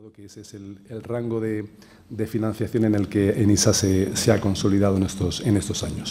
modo que ese es el rango de financiación en el que ENISA se ha consolidado en estos años.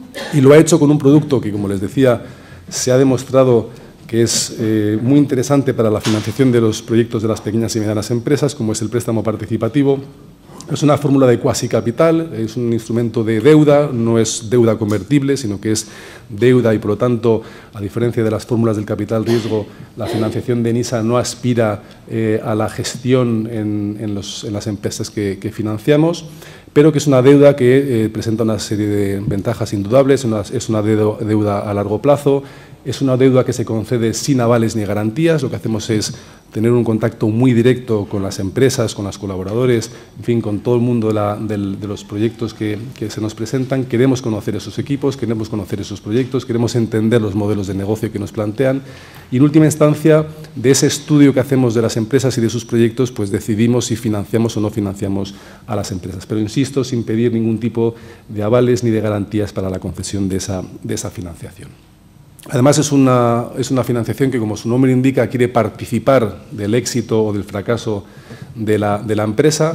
Y lo ha hecho con un producto que, como les decía, se ha demostrado que es muy interesante para la financiación de los proyectos de las pequeñas y medianas empresas, como es el préstamo participativo. Es una fórmula de cuasi capital, es un instrumento de deuda, no es deuda convertible, sino que es deuda y, por lo tanto, a diferencia de las fórmulas del capital riesgo, la financiación de ENISA no aspira a la gestión en las empresas que financiamos, pero que es una deuda que presenta una serie de ventajas indudables, es una deuda a largo plazo, es una deuda que se concede sin avales ni garantías. Lo que hacemos es tener un contacto muy directo con las empresas, con los colaboradores, en fin, con todo el mundo de los proyectos que se nos presentan. Queremos conocer esos equipos, queremos conocer esos proyectos, queremos entender los modelos de negocio que nos plantean y, en última instancia, de ese estudio que hacemos de las empresas y de sus proyectos, pues decidimos si financiamos o no financiamos a las empresas. Pero, insisto, sin pedir ningún tipo de avales ni de garantías para la concesión de esa financiación. Además, es una financiación que, como su nombre indica, quiere participar del éxito o del fracaso de la empresa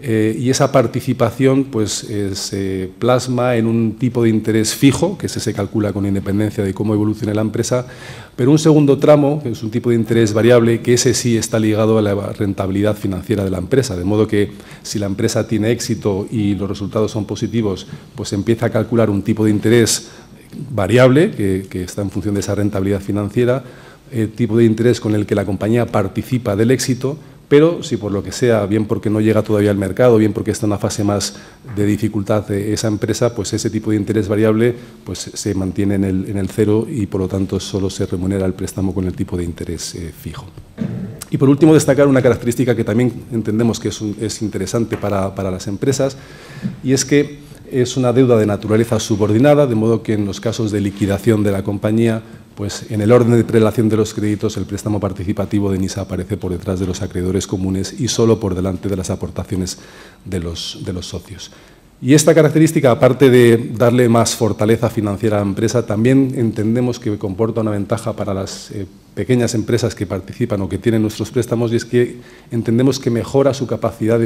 y esa participación pues, se plasma en un tipo de interés fijo, que se calcula con independencia de cómo evolucione la empresa, pero un segundo tramo, que es un tipo de interés variable, que ese sí está ligado a la rentabilidad financiera de la empresa, de modo que si la empresa tiene éxito y los resultados son positivos, pues se empieza a calcular un tipo de interés variable, que está en función de esa rentabilidad financiera, el tipo de interés con el que la compañía participa del éxito, pero si por lo que sea, bien porque no llega todavía al mercado, bien porque está en una fase más de dificultad de esa empresa, pues ese tipo de interés variable pues se mantiene en el cero y, por lo tanto, solo se remunera el préstamo con el tipo de interés fijo. Y, por último, destacar una característica que también entendemos que es interesante para las empresas, y es que es una deuda de naturaleza subordinada, de modo que en los casos de liquidación de la compañía, pues en el orden de prelación de los créditos, el préstamo participativo de ENISA aparece por detrás de los acreedores comunes y solo por delante de las aportaciones de los socios. Y esta característica, aparte de darle más fortaleza financiera a la empresa, también entendemos que comporta una ventaja para las pequeñas empresas que participan o que tienen nuestros préstamos, y es que entendemos que mejora su capacidad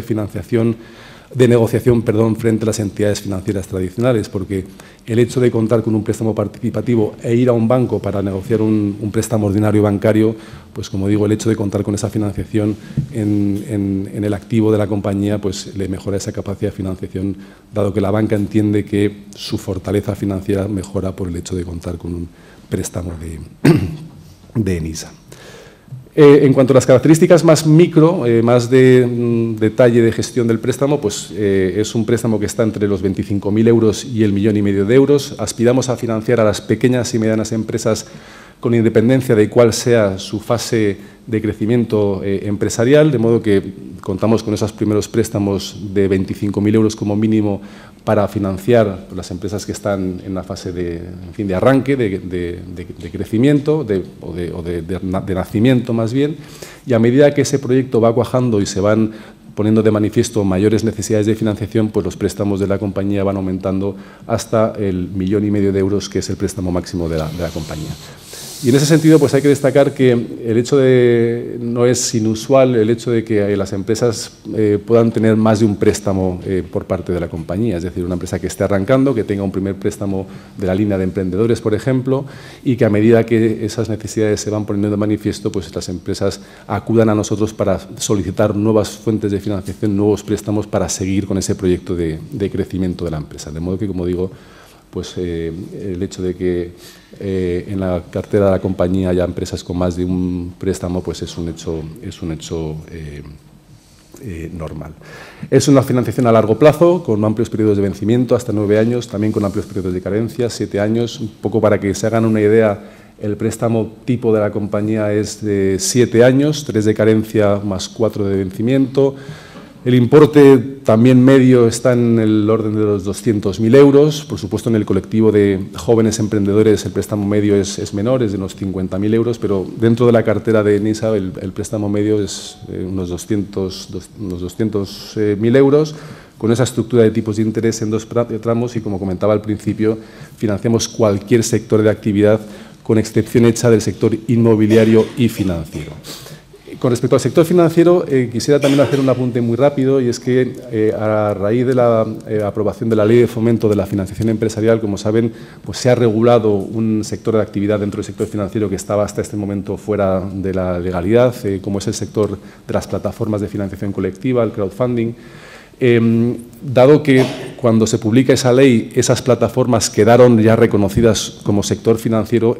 de negociación frente a las entidades financieras tradicionales, porque el hecho de contar con un préstamo participativo e ir a un banco para negociar un préstamo ordinario bancario, pues como digo, el hecho de contar con esa financiación en el activo de la compañía, pues le mejora esa capacidad de financiación, dado que la banca entiende que su fortaleza financiera mejora por el hecho de contar con un préstamo de ENISA. En cuanto a las características más micro, más de detalle de gestión del préstamo, pues es un préstamo que está entre los 25.000 euros y el 1,5 millón de euros. Aspiramos a financiar a las pequeñas y medianas empresas con independencia de cuál sea su fase de crecimiento empresarial, de modo que contamos con esos primeros préstamos de 25.000 euros como mínimo para financiar las empresas que están en la fase de arranque, de crecimiento o de nacimiento más bien, y a medida que ese proyecto va cuajando y se van poniendo de manifiesto mayores necesidades de financiación, pues los préstamos de la compañía van aumentando hasta el 1,5 millón de euros, que es el préstamo máximo de la compañía. Y en ese sentido, pues hay que destacar que el hecho no es inusual el hecho de que las empresas puedan tener más de un préstamo por parte de la compañía, es decir, una empresa que esté arrancando, que tenga un primer préstamo de la línea de emprendedores, por ejemplo, y que a medida que esas necesidades se van poniendo de manifiesto, pues las empresas acudan a nosotros para solicitar nuevas fuentes de financiación, nuevos préstamos para seguir con ese proyecto de crecimiento de la empresa. De modo que, como digo, pues el hecho de que en la cartera de la compañía haya empresas con más de un préstamo, pues es un hecho normal. Es una financiación a largo plazo, con amplios periodos de vencimiento, hasta 9 años, también con amplios periodos de carencia, 7 años. Un poco para que se hagan una idea, el préstamo tipo de la compañía es de 7 años, 3 de carencia más 4 de vencimiento. El importe también medio está en el orden de los 200.000 euros. Por supuesto, en el colectivo de jóvenes emprendedores el préstamo medio es menor, es de unos 50.000 euros, pero dentro de la cartera de ENISA el préstamo medio es unos 200.000 euros, con esa estructura de tipos de interés en 2 tramos y, como comentaba al principio, financiamos cualquier sector de actividad, con excepción hecha del sector inmobiliario y financiero. Con respecto al sector financiero, quisiera también hacer un apunte muy rápido, y es que a raíz de la aprobación de la Ley de Fomento de la Financiación Empresarial, como saben, pues se ha regulado un sector de actividad dentro del sector financiero que estaba hasta este momento fuera de la legalidad, como es el sector de las plataformas de financiación colectiva, el crowdfunding. Dado que cuando se publica esa ley, esas plataformas quedaron ya reconocidas como sector financiero,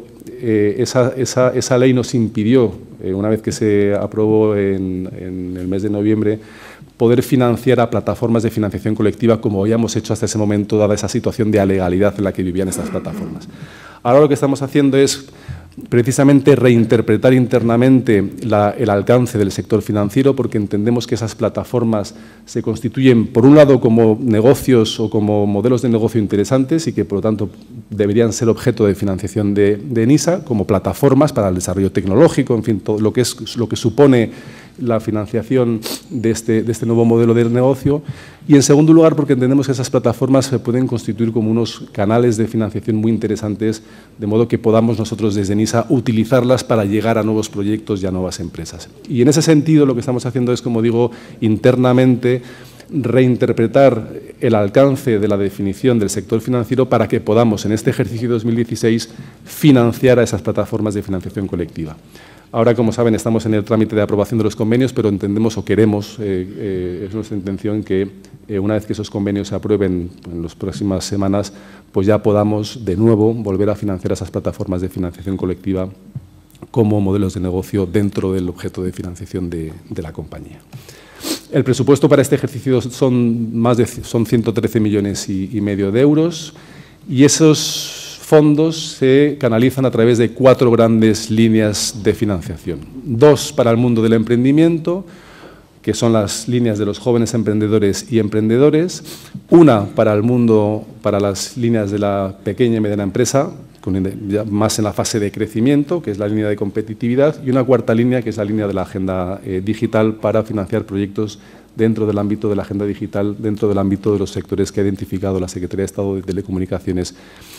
esa ley nos impidió, una vez que se aprobó en el mes de noviembre, poder financiar a plataformas de financiación colectiva como habíamos hecho hasta ese momento, dada esa situación de alegalidad en la que vivían estas plataformas. Ahora lo que estamos haciendo es precisamente reinterpretar internamente el alcance del sector financiero, porque entendemos que esas plataformas se constituyen, por un lado, como negocios o como modelos de negocio interesantes y que, por lo tanto, deberían ser objeto de financiación de ENISA, como plataformas para el desarrollo tecnológico, en fin, todo lo que supone la financiación de este nuevo modelo de negocio. Y, en segundo lugar, porque entendemos que esas plataformas se pueden constituir como unos canales de financiación muy interesantes, de modo que podamos nosotros desde ENISA utilizarlas para llegar a nuevos proyectos y a nuevas empresas. Y en ese sentido lo que estamos haciendo es, como digo, internamente reinterpretar el alcance de la definición del sector financiero para que podamos, en este ejercicio 2016, financiar a esas plataformas de financiación colectiva. Ahora, como saben, estamos en el trámite de aprobación de los convenios, pero entendemos o queremos, es nuestra intención, que una vez que esos convenios se aprueben en las próximas semanas, pues ya podamos de nuevo volver a financiar a esas plataformas de financiación colectiva como modelos de negocio dentro del objeto de financiación de la compañía. El presupuesto para este ejercicio son 113,5 millones de euros, y esos fondos se canalizan a través de 4 grandes líneas de financiación. 2 para el mundo del emprendimiento, que son las líneas de los jóvenes emprendedores y emprendedores. 1 para el mundo, para las líneas de la pequeña y mediana empresa, ya más en la fase de crecimiento, que es la línea de competitividad, y una 4ª línea, que es la línea de la agenda digital, para financiar proyectos dentro del ámbito de la agenda digital, dentro del ámbito de los sectores que ha identificado la Secretaría de Estado de Telecomunicaciones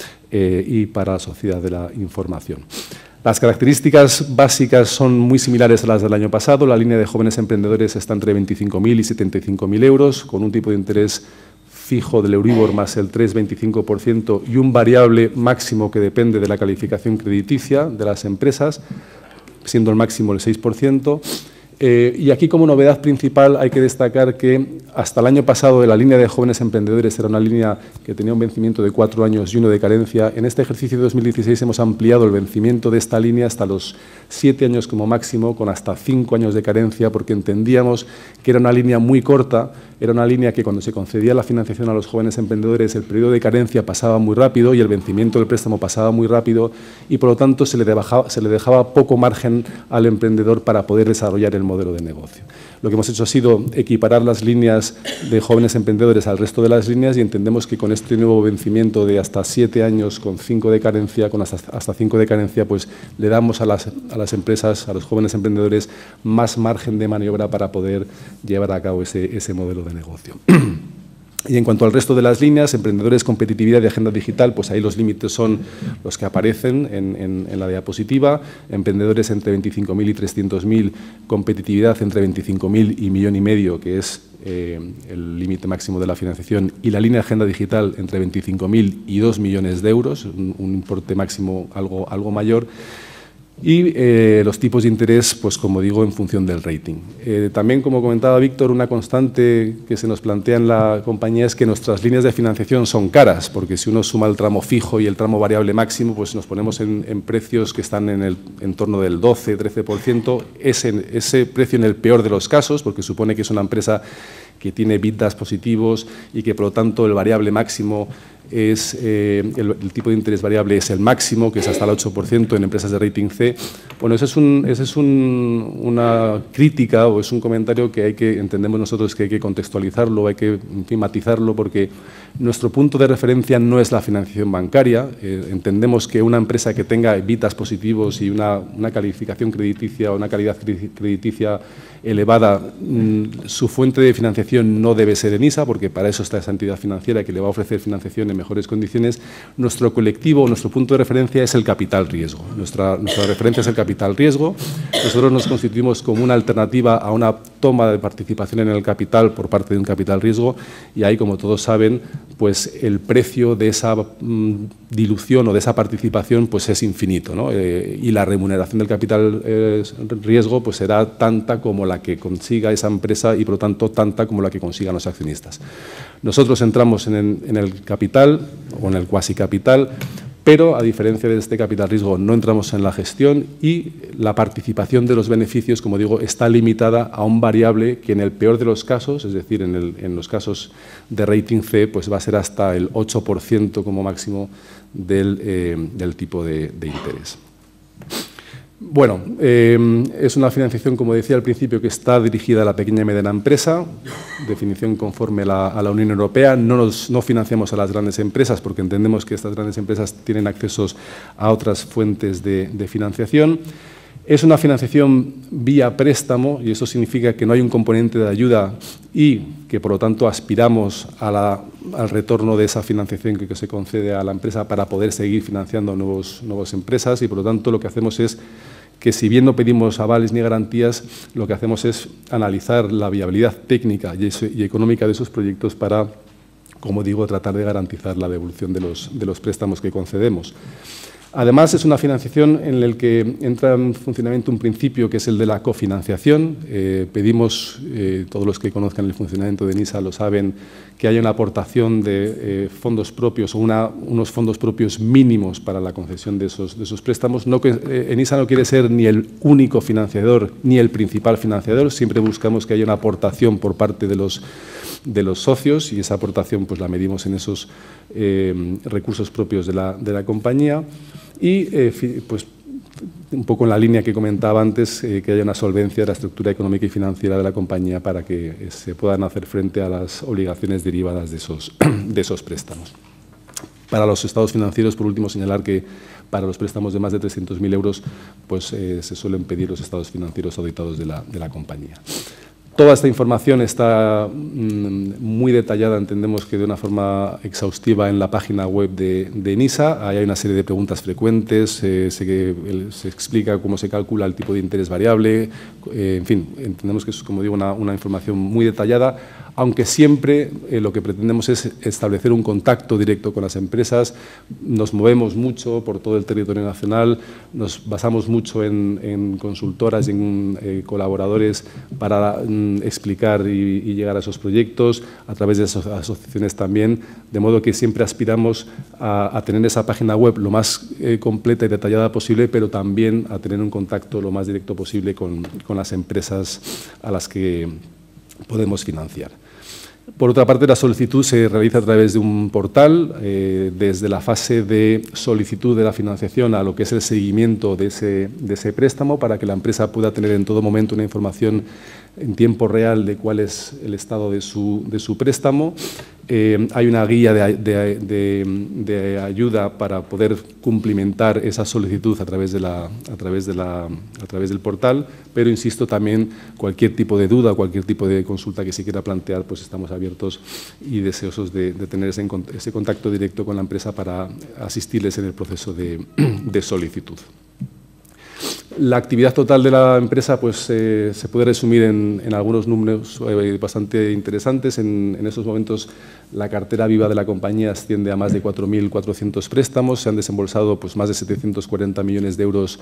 y para la sociedad de la información. Las características básicas son muy similares a las del año pasado. La línea de jóvenes emprendedores está entre 25.000 y 75.000 euros, con un tipo de interés fijo del Euribor más el 3,25% y un variable máximo que depende de la calificación crediticia de las empresas, siendo el máximo el 6%. Y aquí, como novedad principal, hay que destacar que hasta el año pasado la línea de jóvenes emprendedores era una línea que tenía un vencimiento de 4 años y 1 de carencia. En este ejercicio de 2016 hemos ampliado el vencimiento de esta línea hasta los 7 años como máximo, con hasta 5 años de carencia, porque entendíamos que era una línea muy corta, era una línea que cuando se concedía la financiación a los jóvenes emprendedores el periodo de carencia pasaba muy rápido y el vencimiento del préstamo pasaba muy rápido, y por lo tanto se le dejaba poco margen al emprendedor para poder desarrollar el modelo de negocio. Lo que hemos hecho ha sido equiparar las líneas de jóvenes emprendedores al resto de las líneas, y entendemos que con este nuevo vencimiento de hasta 7 años con 5 de carencia, con hasta 5 de carencia, pues le damos a las empresas, a los jóvenes emprendedores, más margen de maniobra para poder llevar a cabo ese modelo de negocio. Y en cuanto al resto de las líneas, emprendedores, competitividad y agenda digital, pues ahí los límites son los que aparecen en la diapositiva. Emprendedores entre 25.000 y 300.000, competitividad entre 25.000 y 1,5 millones, que es el límite máximo de la financiación, y la línea de agenda digital entre 25.000 y 2 millones de euros, un importe máximo algo mayor. Y los tipos de interés, pues como digo, en función del rating. También, como comentaba Víctor, una constante que se nos plantea en la compañía es que nuestras líneas de financiación son caras, porque si uno suma el tramo fijo y el tramo variable máximo, pues nos ponemos en precios que están en torno del 12-13%. Ese precio en el peor de los casos, porque supone que es una empresa que tiene EBITDAs positivos y que, por lo tanto, el variable máximo es el tipo de interés variable es el máximo, que es hasta el 8% en empresas de rating C. Bueno, esa es una crítica o es un comentario que entendemos nosotros que hay que contextualizarlo, hay que matizarlo, porque nuestro punto de referencia no es la financiación bancaria. Entendemos que una empresa que tenga EBITDAs positivos y una calificación crediticia o una calidad crediticia elevada, su fuente de financiación financiación no debe ser ENISA, porque para eso está esa entidad financiera que le va a ofrecer financiación en mejores condiciones. Nuestro colectivo, nuestro punto de referencia es el capital riesgo. Nuestra referencia es el capital riesgo. Nosotros nos constituimos como una alternativa a una toma de participación en el capital por parte de un capital riesgo, y ahí, como todos saben, pues el precio de esa dilución o de esa participación pues es infinito, ¿no? Y la remuneración del capital riesgo pues será tanta como la que consiga esa empresa y, por lo tanto, tanta como la que consigan los accionistas. Nosotros entramos en el capital o en el cuasi capital, pero, a diferencia de este capital riesgo, no entramos en la gestión, y la participación de los beneficios, como digo, está limitada a un variable que, en el peor de los casos, es decir, en los casos de rating C, pues va a ser hasta el 8% como máximo del tipo de interés. Bueno, es una financiación, como decía al principio, que está dirigida a la pequeña y mediana empresa, definición conforme a la Unión Europea. No financiamos a las grandes empresas porque entendemos que estas grandes empresas tienen accesos a otras fuentes de financiación. Es una financiación vía préstamo, y eso significa que no hay un componente de ayuda y que, por lo tanto, aspiramos al retorno de esa financiación que se concede a la empresa para poder seguir financiando nuevas empresas, y, por lo tanto, lo que hacemos es que, si bien no pedimos avales ni garantías, lo que hacemos es analizar la viabilidad técnica y económica de esos proyectos para, como digo, tratar de garantizar la devolución de los préstamos que concedemos. Además, es una financiación en la que entra en funcionamiento un principio que es el de la cofinanciación. Pedimos, todos los que conozcan el funcionamiento de ENISA lo saben, que haya una aportación de fondos propios o unos fondos propios mínimos para la concesión de esos préstamos. ENISA no quiere ser ni el único financiador ni el principal financiador, siempre buscamos que haya una aportación por parte de los socios, y esa aportación pues la medimos en esos recursos propios de la compañía. Y pues un poco en la línea que comentaba antes, que haya una solvencia de la estructura económica y financiera de la compañía para que se puedan hacer frente a las obligaciones derivadas de esos préstamos. Para los estados financieros, por último, señalar que para los préstamos de más de 300.000 euros pues, se suelen pedir los estados financieros auditados de la compañía. Toda esta información está muy detallada, entendemos que de una forma exhaustiva, en la página web de ENISA. Ahí hay una serie de preguntas frecuentes, se explica cómo se calcula el tipo de interés variable, en fin, entendemos que es, como digo, una información muy detallada, aunque siempre lo que pretendemos es establecer un contacto directo con las empresas. Nos movemos mucho por todo el territorio nacional, nos basamos mucho en consultoras y en colaboradores para explicar y llegar a esos proyectos, a través de esas asociaciones también, de modo que siempre aspiramos a tener esa página web lo más completa y detallada posible, pero también a tener un contacto lo más directo posible con las empresas a las que podemos financiar. Por otra parte, la solicitud se realiza a través de un portal, desde la fase de solicitud de la financiación a lo que es el seguimiento de ese préstamo, para que la empresa pueda tener en todo momento una información en tiempo real de cuál es el estado de su préstamo. Hay una guía de ayuda para poder cumplimentar esa solicitud a través del portal, pero insisto, también cualquier tipo de duda, cualquier tipo de consulta que se quiera plantear, pues estamos abiertos y deseosos de tener ese contacto directo con la empresa para asistirles en el proceso de solicitud. La actividad total de la empresa pues, se puede resumir en algunos números bastante interesantes. En estos momentos la cartera viva de la compañía asciende a más de 4.400 préstamos. Se han desembolsado pues, más de 740 millones de euros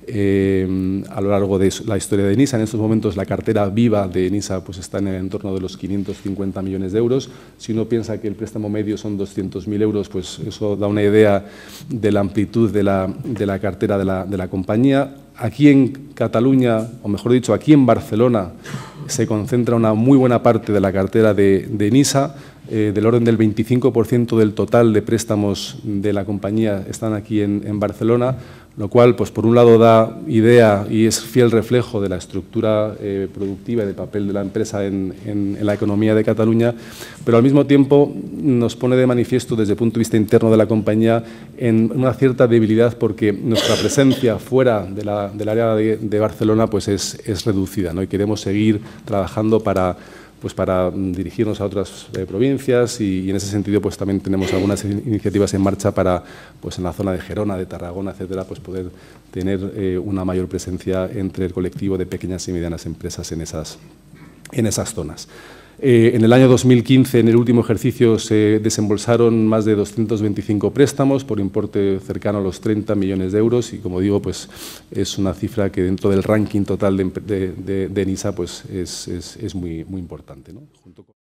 a lo largo de la historia de ENISA. En estos momentos la cartera viva de ENISA pues, está en el entorno de los 550 millones de euros. Si uno piensa que el préstamo medio son 200.000 euros, pues eso da una idea de la amplitud de la cartera de la compañía. Aquí en Cataluña, o mejor dicho, aquí en Barcelona, se concentra una muy buena parte de la cartera de ENISA, del orden del 25% del total de préstamos de la compañía están aquí en Barcelona, lo cual, pues, por un lado, da idea y es fiel reflejo de la estructura productiva y del papel de la empresa en la economía de Cataluña, pero al mismo tiempo nos pone de manifiesto desde el punto de vista interno de la compañía en una cierta debilidad, porque nuestra presencia fuera del área de Barcelona pues es reducida, ¿no? Y queremos seguir trabajando para pues para dirigirnos a otras provincias y en ese sentido pues también tenemos algunas iniciativas en marcha para pues en la zona de Gerona, de Tarragona, etcétera, pues poder tener una mayor presencia entre el colectivo de pequeñas y medianas empresas en esas zonas. En el año 2015, en el último ejercicio, se desembolsaron más de 225 préstamos por importe cercano a los 30 millones de euros y, como digo, pues es una cifra que dentro del ranking total de ENISA pues es muy importante, ¿no?